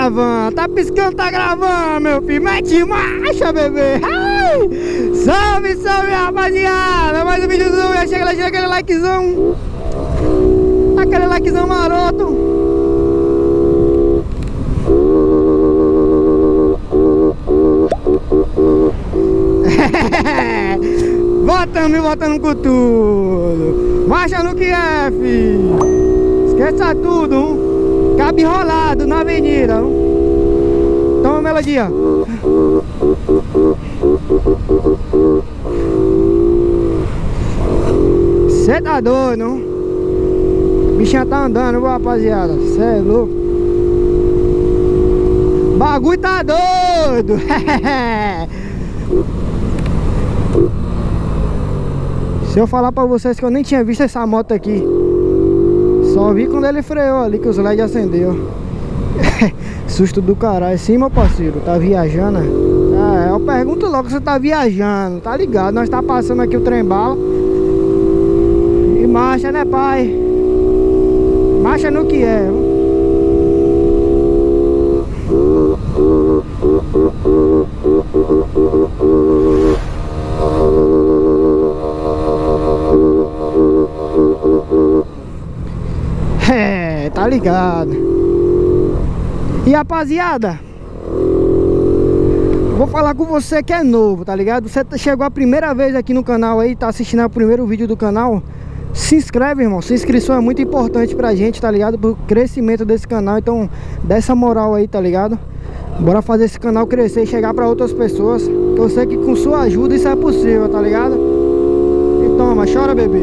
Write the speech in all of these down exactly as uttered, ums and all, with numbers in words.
gravando, tá piscando, tá gravando, meu filho. Mete marcha, bebê. Ai! Salve, salve, rapaziada. Mais um vídeozão, já chega lá, chega aquele likezão. Aquele likezão maroto. Voltando e voltando com tudo. Marcha no que é, filho. Esqueça tudo, hein? Cabe enrolado na avenida, hein? Toma a melodia. Cê tá doido, hein? Bichinha tá andando, viu, rapaziada? Cê é louco. Bagulho tá doido. Se eu falar pra vocês que eu nem tinha visto essa moto aqui, só vi quando ele freou ali, que os L E D acendeu. Susto do caralho. Sim, meu parceiro, tá viajando? Ah, eu pergunto logo se você tá viajando, tá ligado? Nós tá passando aqui o trem-bala. E marcha, né, pai? Marcha no que é. É, tá ligado. E rapaziada, vou falar com você que é novo, tá ligado? Você chegou a primeira vez aqui no canal aí, tá assistindo o primeiro vídeo do canal. Se inscreve, irmão, sua inscrição é muito importante pra gente, tá ligado? Pro crescimento desse canal, então dá essa moral aí, tá ligado? Bora fazer esse canal crescer e chegar pra outras pessoas. Eu sei que com sua ajuda isso é possível, tá ligado? E toma, chora, bebê.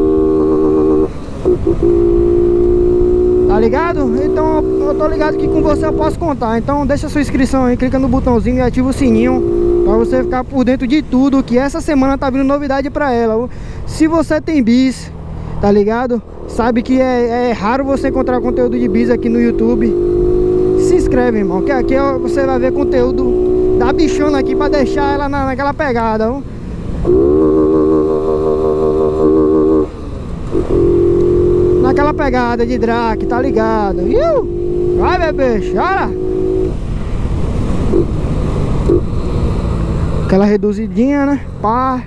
Tá ligado? Então eu tô ligado que com você eu posso contar. Então deixa sua inscrição aí, clica no botãozinho e ativa o sininho pra você ficar por dentro de tudo, que essa semana tá vindo novidade pra ela. Se você tem bis, tá ligado? Sabe que é, é raro você encontrar conteúdo de bis aqui no YouTube. Se inscreve, irmão, que aqui você vai ver conteúdo da bichona aqui pra deixar ela na, naquela pegada, ó. Naquela pegada de drag, tá ligado? Iu! Vai, bebê, chora! Aquela reduzidinha, né? Pá!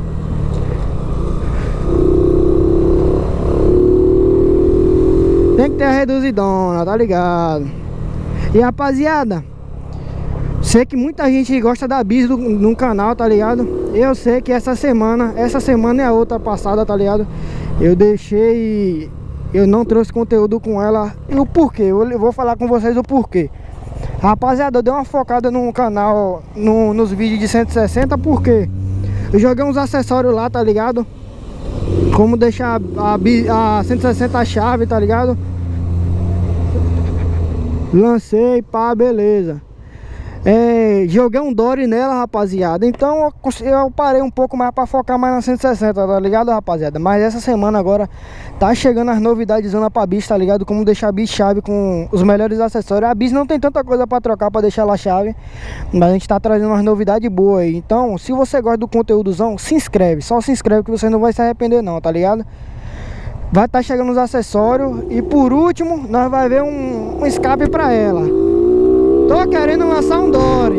Tem que ter a reduzidona, tá ligado? E rapaziada, sei que muita gente gosta da bis do, no canal, tá ligado? Eu sei que essa semana, essa semana e a outra passada, tá ligado? Eu deixei... Eu não trouxe conteúdo com ela. E o porquê? Eu vou falar com vocês o porquê. Rapaziada, eu dei uma focada no canal, no, nos vídeos de cento e sessenta, porque eu joguei uns acessórios lá, tá ligado? Como deixar a, a cento e sessenta a chave, tá ligado? Lancei, pá, beleza. É, joguei um Dory nela, rapaziada. Então eu, eu parei um pouco mais pra focar mais na cento e sessenta, tá ligado, rapaziada? Mas essa semana agora tá chegando as novidades zona pra bis, tá ligado? Como deixar a bis chave com os melhores acessórios. A bis não tem tanta coisa pra trocar pra deixar ela chave, mas a gente tá trazendo umas novidades boas aí. Então, se você gosta do conteúdozão, se inscreve. Só se inscreve que você não vai se arrepender não, tá ligado? Vai estar tá chegando os acessórios. E por último, nós vai ver um, um escape pra ela. Tô querendo lançar um Dory.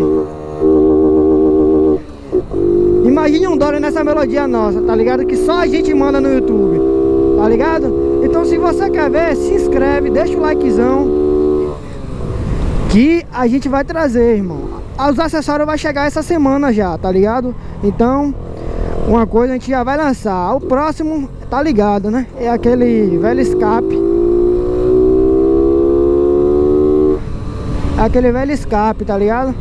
Imagine um Dory nessa melodia nossa, tá ligado? Que só a gente manda no YouTube, tá ligado? Então se você quer ver, se inscreve, deixa o likezão, que a gente vai trazer, irmão. Os acessórios vai chegar essa semana já, tá ligado? Então, uma coisa a gente já vai lançar. O próximo, tá ligado, né? É aquele velho escape. Aquele velho escape, tá ligado?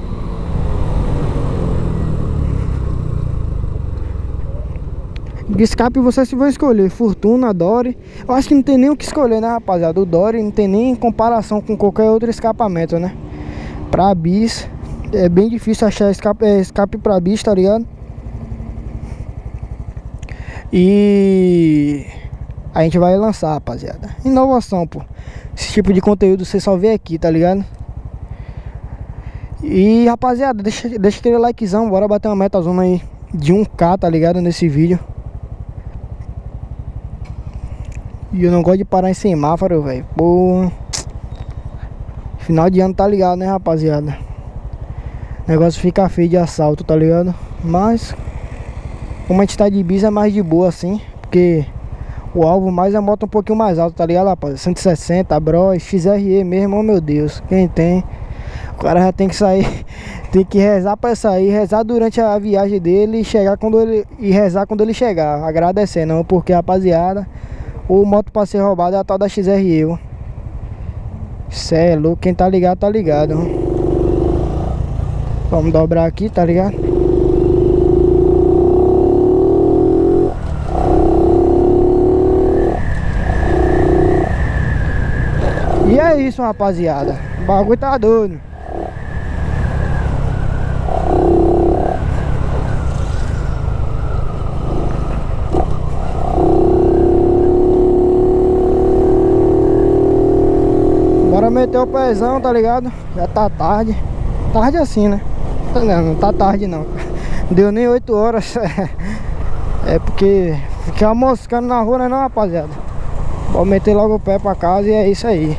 De escape vocês vão escolher Fortuna, Dory. Eu acho que não tem nem o que escolher, né, rapaziada? O Dory não tem nem comparação com qualquer outro escapamento, né? Pra bis é bem difícil achar escape, é, escape pra bis, tá ligado? E a gente vai lançar, rapaziada. Inovação, pô. Esse tipo de conteúdo você só vê aqui, tá ligado? E rapaziada, deixa, deixa aquele likezão, bora bater uma metazona aí de um K, tá ligado, nesse vídeo. E eu não gosto de parar em semáforo, velho. Pô, Final de ano tá ligado, né, rapaziada? O negócio fica feio de assalto, tá ligado? Mas como a gente tá de bis é mais de boa assim, porque o alvo mais é a moto um pouquinho mais alta, tá ligado, rapaz? cento e sessenta, Bros, X R E mesmo, oh meu Deus. Quem tem, o cara já tem que sair, tem que rezar pra sair, rezar durante a viagem dele e chegar quando ele, e rezar quando ele chegar, agradecer, não, porque, rapaziada, o moto pra ser roubado é a tal da X R E. Cê é louco, quem tá ligado, tá ligado. Vamos dobrar aqui, tá ligado? E é isso, rapaziada. O bagulho tá doido. Bora meter o pezão, tá ligado? Já tá tarde. Tarde assim, né? Não, não tá tarde não. Deu nem oito horas. É porque ficar moscando na rua, né não, rapaziada? Vou meter logo o pé pra casa e é isso aí.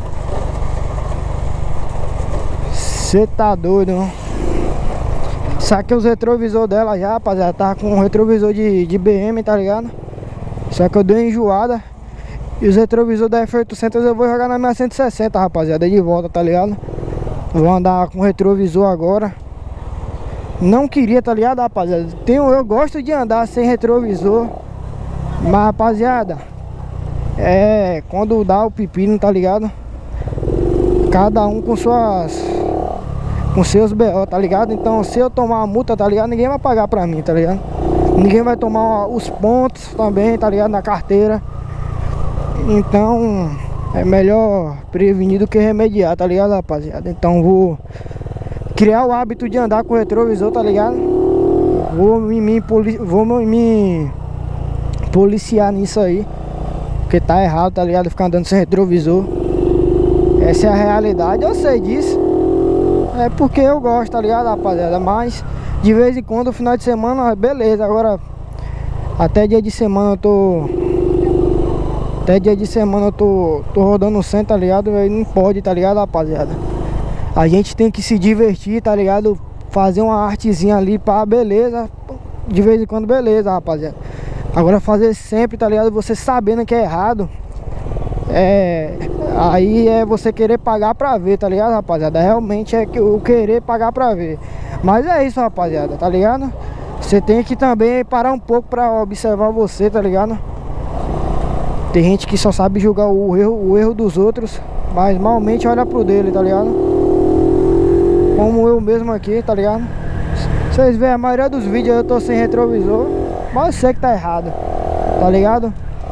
Cê tá doido, não? Saquei os retrovisores dela já, rapaziada. Tava com um retrovisor de, de B M, tá ligado? Só que eu dei uma enjoada. E os retrovisores da F oitocentos eu vou jogar na minha cento e sessenta, rapaziada, de volta, tá ligado? Vou andar com retrovisor agora. Não queria, tá ligado, rapaziada? Tenho, eu gosto de andar sem retrovisor. Mas, rapaziada, é, quando dá o pepino, tá ligado? Cada um com suas, com seus B O, tá ligado? Então, se eu tomar uma multa, tá ligado? Ninguém vai pagar pra mim, tá ligado? Ninguém vai tomar os pontos também, tá ligado? Na carteira. Então, é melhor prevenir do que remediar, tá ligado, rapaziada? Então, vou criar o hábito de andar com o retrovisor, tá ligado? Vou me, me, poli vou me policiar nisso aí, porque tá errado, tá ligado? Ficar andando sem retrovisor. Essa é a realidade, eu sei disso. É porque eu gosto, tá ligado, rapaziada? Mas de vez em quando, final de semana, beleza. Agora, até dia de semana eu tô Até dia de semana eu tô, tô rodando cem, tá ligado? Aí não pode, tá ligado, rapaziada? A gente tem que se divertir, tá ligado? Fazer uma artezinha ali, pá, beleza. De vez em quando, beleza, rapaziada. Agora fazer sempre, tá ligado? Você sabendo que é errado, é... aí é você querer pagar pra ver, tá ligado, rapaziada? Realmente é o querer pagar pra ver. Mas é isso, rapaziada, tá ligado? Você tem que também parar um pouco pra observar você, tá ligado? Tem gente que só sabe julgar o erro, o erro dos outros, mas malmente olha pro dele, tá ligado? Como eu mesmo aqui, tá ligado? Vocês veem, a maioria dos vídeos eu tô sem retrovisor, mas eu sei que tá errado, tá ligado?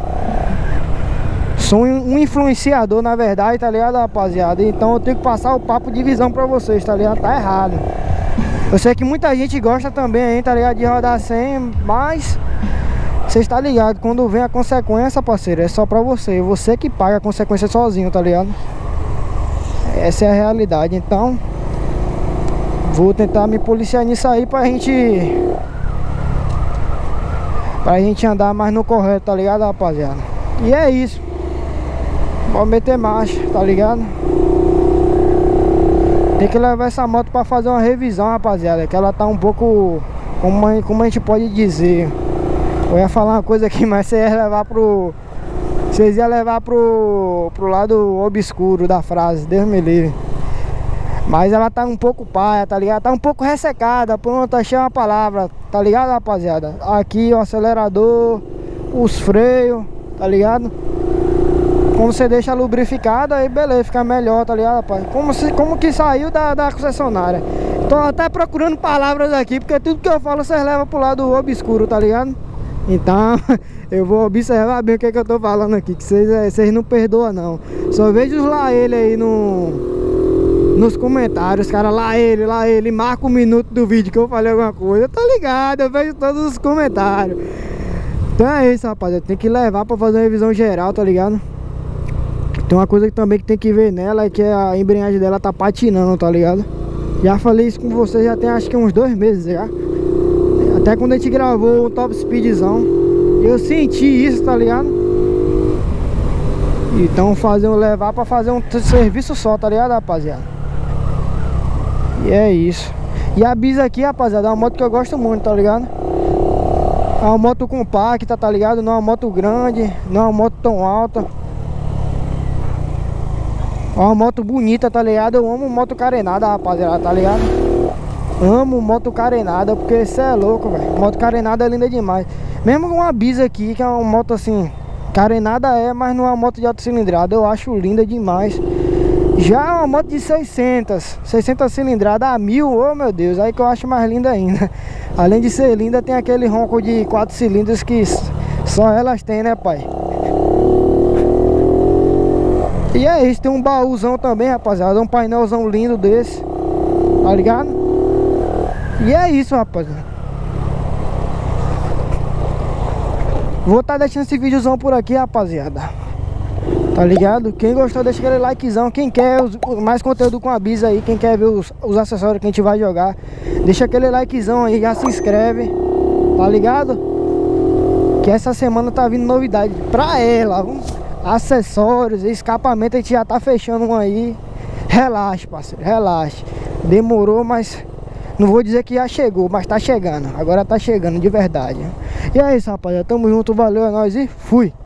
Sou um influenciador, na verdade, tá ligado, rapaziada? Então eu tenho que passar o papo de visão pra vocês, tá ligado? Tá errado. Eu sei que muita gente gosta também, hein, tá ligado? De rodar sem, mas você está ligado, quando vem a consequência, parceiro, é só pra você. Você que paga a consequência sozinho, tá ligado? Essa é a realidade, então vou tentar me policiar nisso aí pra gente Pra gente andar mais no correto, tá ligado, rapaziada? E é isso. Vou meter marcha, tá ligado? Tem que levar essa moto pra fazer uma revisão, rapaziada, que ela tá um pouco, como a, como a gente pode dizer, eu ia falar uma coisa aqui, mas você ia levar pro... Vocês iam levar pro, pro lado obscuro da frase, Deus me livre. Mas ela tá um pouco paia, tá ligado? Tá um pouco ressecada, pronto, achei uma palavra, tá ligado, rapaziada? Aqui o acelerador, os freios, tá ligado? Como você deixa lubrificado, aí beleza, fica melhor, tá ligado, rapaz? Como, se, como que saiu da, da concessionária. Tô até procurando palavras aqui, porque tudo que eu falo vocês levam pro lado obscuro, tá ligado? Então, eu vou observar bem o que, é que eu tô falando aqui, que vocês, vocês não perdoam não. Só vejo os lá ele aí no, nos comentários, cara, lá ele, lá ele, marca um minuto do vídeo que eu falei alguma coisa. Eu tô ligado, eu vejo todos os comentários. Então é isso, rapaziada, tem que levar pra fazer uma revisão geral, tá ligado? Tem uma coisa que também que tem que ver nela, é que a embreagem dela tá patinando, tá ligado? Já falei isso com vocês já tem acho que uns dois meses já. Até quando a gente gravou o Top Speedzão, eu senti isso, tá ligado? Então fazer, levar pra fazer um serviço só, tá ligado, rapaziada? E é isso. E a Bis aqui, rapaziada, é uma moto que eu gosto muito, tá ligado? É uma moto compacta, tá ligado? Não é uma moto grande, não é uma moto tão alta. É uma moto bonita, tá ligado? Eu amo moto carenada, rapaziada, tá ligado? Amo moto carenada, porque cê é louco, velho. Moto carenada é linda demais. Mesmo com uma Bis aqui, que é uma moto assim, carenada é, mas não é uma moto de alta cilindrada. Eu acho linda demais. Já é uma moto de seiscentas cilindradas a mil, oh meu Deus, aí que eu acho mais linda ainda. Além de ser linda, tem aquele ronco de quatro cilindros que só elas têm, né, pai? E é isso, tem um baúzão também, rapaziada, um painelzão lindo desse, tá ligado? E é isso, rapaziada. Vou estar tá deixando esse videozão por aqui, rapaziada. Tá ligado? Quem gostou, deixa aquele likezão. Quem quer os, mais conteúdo com a Bis aí, quem quer ver os, os acessórios que a gente vai jogar, deixa aquele likezão aí, já se inscreve. Tá ligado? Que essa semana tá vindo novidade pra ela, vamos? Acessórios, escapamento, a gente já tá fechando um aí. Relaxa, parceiro, relaxa. Demorou, mas não vou dizer que já chegou, mas tá chegando. Agora tá chegando de verdade. E é isso, rapaziada, tamo junto, valeu, é nóis e fui.